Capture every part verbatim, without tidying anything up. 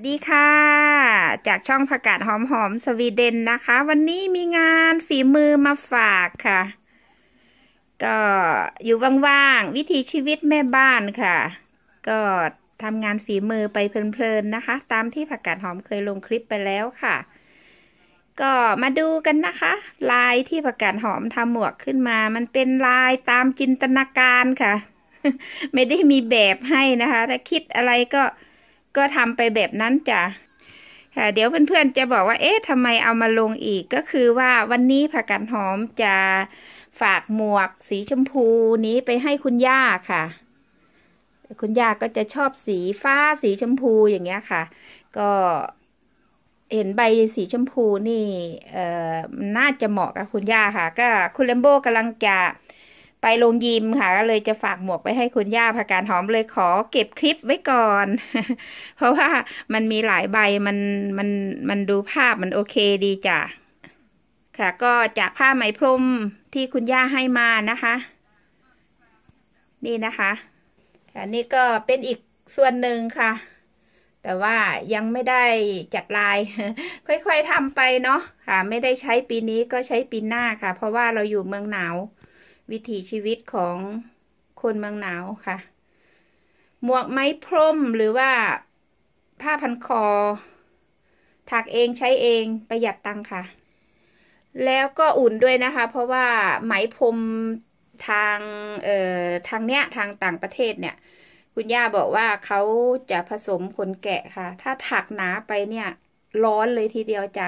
ดีค่ะจากช่องผักกาดหอมหอมสวีเดนนะคะ วันนี้มีงานฝีมือมาฝากค่ะ ก็อยู่ว่างๆวิถีชีวิตแม่บ้านค่ะ ก็ทำงานฝีมือไปเพลินๆนะคะ ตามที่ผักกาดหอมเคยลงคลิปไปแล้วค่ะ ก็มาดูกันนะคะ ลายที่ผักกาดหอมทำหมวกขึ้นมา มันเป็นลายตามจินตนาการค่ะ ไม่ได้มีแบบให้นะคะถ้าคิดอะไรก็ก็ทำไปแบบนั้นจ้ะค่ะเดี๋ยวเพื่อนๆจะบอกว่าเอ๊ะทำไมเอามาลงอีกก็คือว่าวันนี้ผักกาดหอมจะฝากหมวกสีชมพูนี้ไปให้คุณย่าค่ะคุณย่าก็จะชอบสีฟ้าสีชมพูอย่างเงี้ยค่ะก็เห็นใบสีชมพูนี่เอ่อน่าจะเหมาะกับคุณย่าค่ะก็คุณเลมโบกำลังจะไปโรงยิมค่ะก็เลยจะฝากหมวกไปให้คุณย่าผักกาดหอมเลยขอเก็บคลิปไว้ก่อน เพราะว่ามันมีหลายใบมันมันมันดูภาพมันโอเคดีจ้ะค่ะก็จากผ้าไหมพรมที่คุณย่าให้มานะคะ นี่นะคะค่ะนี่ก็เป็นอีกส่วนหนึ่งค่ะ แต่ว่ายังไม่ได้จัดลาย ค่อยๆทำไปเนาะค่ะไม่ได้ใช้ปีนี้ก็ใช้ปีหน้าค่ะ เพราะว่าเราอยู่เมืองหนาววิถีชีวิตของคนเมืองหนาวค่ะ หมวกไหมพรมหรือว่าผ้าพันคอถักเองใช้เองประหยัดตังค่ะ แล้วก็อุ่นด้วยนะคะ เพราะว่าไหมพรมทางเอ่อทางเนี้ยทางต่างประเทศเนี่ยคุณย่าบอกว่าเขาจะผสมขนแกะค่ะ ถ้าถักหนาไปเนี่ยร้อนเลยทีเดียวจ้ะ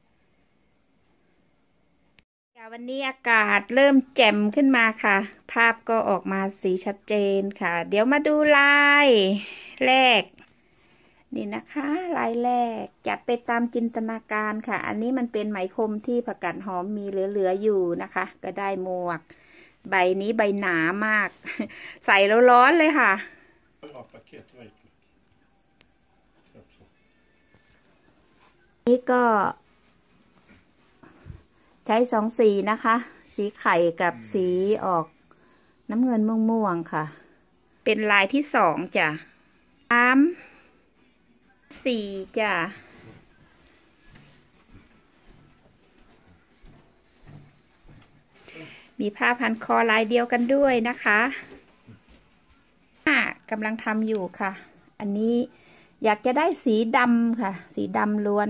วันนี้อากาศเริ่มแจ่มขึ้นมาค่ะ ภาพก็ออกมาสีชัดเจนค่ะ เดี๋ยวมาดูลายแรกนี่นะคะลายแรกจัดไปตามจินตนาการค่ะ อันนี้มันเป็นไหมพรมที่ผักกาดหอมมีเหลือๆอยู่นะคะ ก็ได้หมวกใบนี้ใบหนามาก ใส่แล้วร้อนเลยค่ะนี่ก็ใช้สองสีนะคะ สีไข่กับสีออกน้ำเงินม่วงๆค่ะ เป็นลายที่สองจ้ะสามสี่จ้ะมีผ้าพันคอลายเดียวกันด้วยนะคะกำลังทำอยู่ค่ะ อันนี้อยากจะได้สีดำค่ะ สีดำล้วน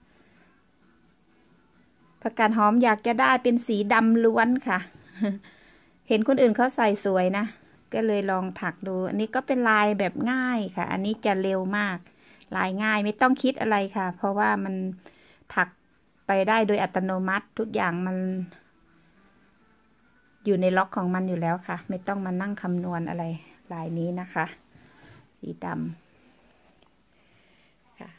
ผักกาดหอมอยากจะได้เป็นสีดำล้วนค่ะ เห็นคนอื่นเขาใส่สวยนะก็เลยลองถักดูอันนี้ก็เป็นลายแบบง่ายค่ะ อันนี้จะเร็วมากลายง่ายไม่ต้องคิดอะไรค่ะ เพราะว่ามันถักไปได้โดยอัตโนมัติทุกอย่างมันอยู่ในล็อกของมันอยู่แล้วค่ะไม่ต้องมานั่งคำนวณอะไรลายนี้นะคะสีดำค่ะ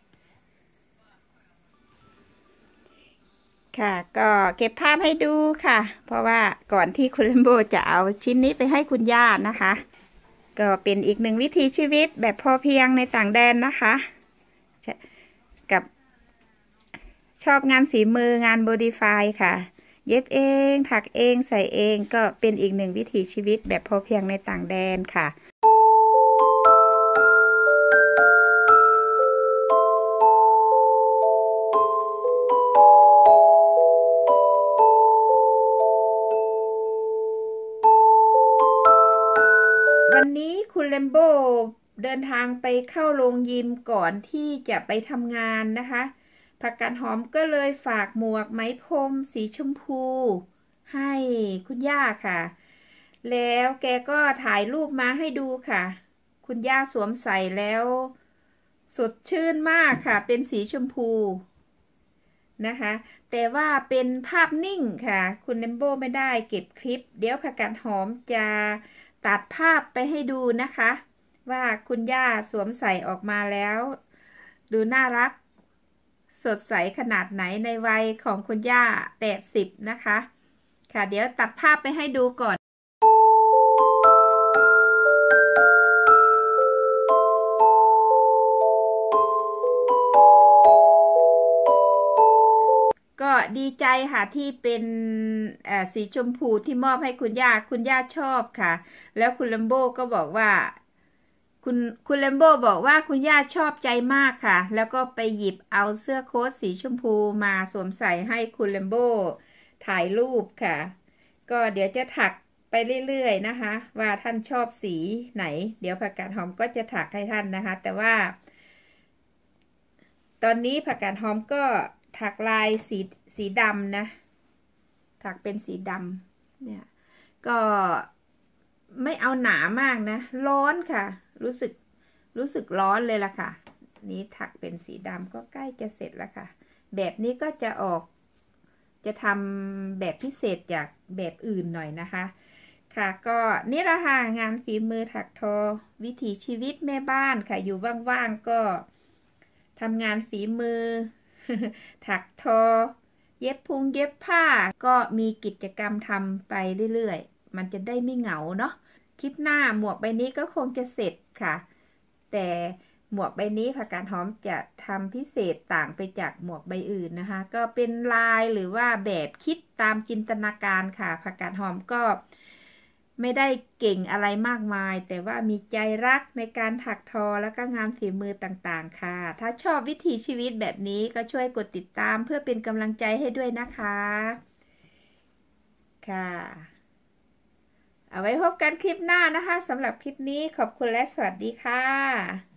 ค่ะก็เก็บภาพให้ดูค่ะเพราะว่าก่อนที่คุณเลมโบจะเอาชิ้นนี้ไปให้คุณย่านะคะก็เป็นอีกหนึ่งวิถีชีวิตแบบพอเพียงในต่างแดนนะคะกับชอบงานฝีมืองานโบดีไฟค่ะเย็บเองถักเองใส่เองก็เป็นอีกหนึ่งวิถีชีวิตแบบพอเพียงในต่างแดนค่ะวันนี้คุณเลมโบเดินทางไปเข้าโรงยิมก่อนที่จะไปทำงานนะคะผักกาดหอมก็เลยฝากหมวกไหมพรมสีชมพูให้คุณย่าค่ะแล้วแกก็ถ่ายรูปมาให้ดูค่ะคุณย่าสวมใส่แล้วสดชื่นมากค่ะเป็นสีชมพูนะคะแต่ว่าเป็นภาพนิ่งค่ะคุณเลมโบไม่ได้เก็บคลิปเดี๋ยวผักกาดหอมจะตัดภาพไปให้ดูนะคะว่าคุณย่าสวมใส่ออกมาแล้วดูน่ารักสดใสขนาดไหนในวัยของคุณย่าแปดสิบนะคะค่ะเดี๋ยวตัดภาพไปให้ดูก่อนก็ดีใจค่ะที่เป็นสีชมพูที่มอบให้คุณย่าคุณย่าชอบค่ะแล้วคุณลัมโบก็บอกว่าคุณคุณแลมโบบอกว่าคุณย่าชอบใจมากค่ะแล้วก็ไปหยิบเอาเสื้อโค้ทสีชมพูมาสวมใส่ให้คุณแลมโบถ่ายรูปค่ะก็เดี๋ยวจะถักไปเรื่อยๆนะคะว่าท่านชอบสีไหนเดี๋ยวผักกาดหอมก็จะถักให้ท่านนะคะแต่ว่าตอนนี้ผักกาดหอมก็ถักลายสีสีดำนะถักเป็นสีดำเนี่ยก็ไม่เอาหนามากนะร้อนค่ะรู้สึกรู้สึกร้อนเลยล่ะค่ะนี้ถักเป็นสีดำก็ใกล้จะเสร็จแล้วค่ะแบบนี้ก็จะออกจะทำแบบพิเศษจากแบบอื่นหน่อยนะคะค่ะก็นี่แหละค่ะงานฝีมือถักทอวิถีชีวิตแม่บ้านค่ะอยู่ว่างๆก็ทำงานฝีมือ ถักทอเย็บพุงเย็บผ้าก็มีกิจกรรมทำไปเรื่อยๆมันจะได้ไม่เหงาเนาะคลิปหน้าหมวกใบนี้ก็คงจะเสร็จค่ะแต่หมวกใบนี้ผักกาดหอมจะทำพิเศษต่างไปจากหมวกใบอื่นนะคะก็เป็นลายหรือว่าแบบคิดตามจินตนาการค่ะผักกาดหอมก็ไม่ได้เก่งอะไรมากมายแต่ว่ามีใจรักในการถักทอแล้วก็งานฝีมือต่างๆค่ะถ้าชอบวิถีชีวิตแบบนี้ก็ช่วยกดติดตามเพื่อเป็นกำลังใจให้ด้วยนะคะค่ะเอาไว้พบกันคลิปหน้านะคะสำหรับคลิปนี้ขอบคุณและสวัสดีค่ะ